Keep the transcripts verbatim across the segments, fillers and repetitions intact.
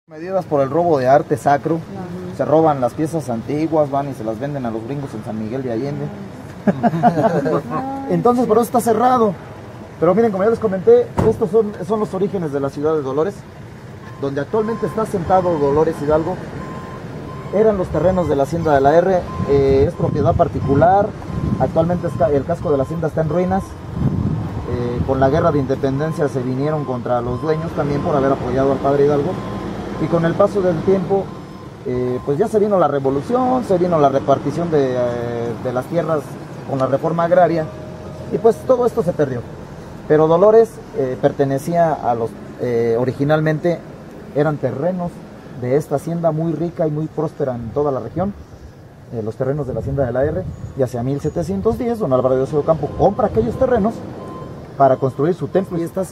Medidas por el robo de arte sacro. Uh-huh. Se roban las piezas antiguas, van y se las venden a los gringos en San Miguel de Allende. Entonces por eso está cerrado. Pero miren, como ya les comenté, estos son, son los orígenes de la ciudad de Dolores, donde actualmente está asentado Dolores Hidalgo. Eran los terrenos de la hacienda de la R, eh, es propiedad particular. Actualmente está, el casco de la hacienda está en ruinas. Eh, con la guerra de independencia se vinieron contra los dueños también por haber apoyado al padre Hidalgo. Y con el paso del tiempo, eh, pues ya se vino la revolución, se vino la repartición de, eh, de las tierras con la reforma agraria, y pues todo esto se perdió. Pero Dolores eh, pertenecía a los, eh, originalmente eran terrenos de esta hacienda muy rica y muy próspera en toda la región, eh, los terrenos de la hacienda de la R, y hacia mil setecientos diez, don Álvaro de Ocio Ocampo compra aquellos terrenos para construir su templo y estas,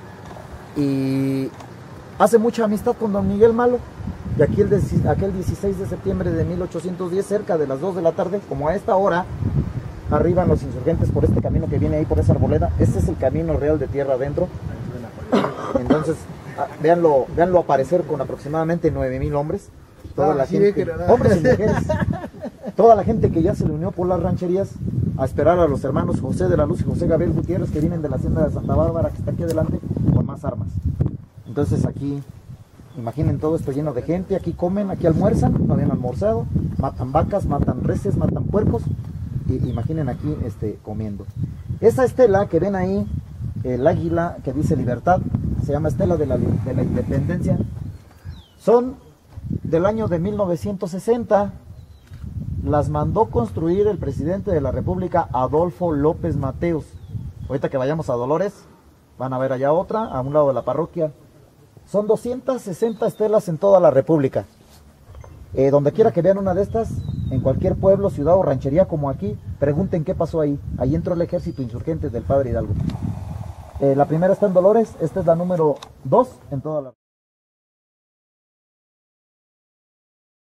y hace mucha amistad con don Miguel Malo, y aquí el de, aquel dieciséis de septiembre de mil ochocientos diez, cerca de las dos de la tarde, como a esta hora, arriban los insurgentes por este camino que viene ahí, por esa arboleda. Este es el camino real de tierra adentro. Entonces, véanlo, véanlo aparecer con aproximadamente nueve mil hombres. Toda ah, la gente, que hombres y mujeres, toda la gente que ya se le unió por las rancherías a esperar a los hermanos José de la Luz y José Gabriel Gutiérrez, que vienen de la hacienda de Santa Bárbara, que está aquí adelante, con más armas. Entonces aquí, imaginen todo esto lleno de gente, aquí comen, aquí almuerzan, no habían almorzado, matan vacas, matan reses, matan puercos, y imaginen aquí este, comiendo. Esa estela que ven ahí, el águila que dice libertad, se llama estela de la, de la independencia, son del año de mil novecientos sesenta, las mandó construir el presidente de la República, Adolfo López Mateos. Ahorita que vayamos a Dolores, van a ver allá otra, a un lado de la parroquia. Son doscientas sesenta estelas en toda la República. Eh, donde quiera que vean una de estas, en cualquier pueblo, ciudad o ranchería como aquí, pregunten qué pasó ahí. Ahí entró el ejército insurgente del padre Hidalgo. Eh, la primera está en Dolores, esta es la número dos en toda la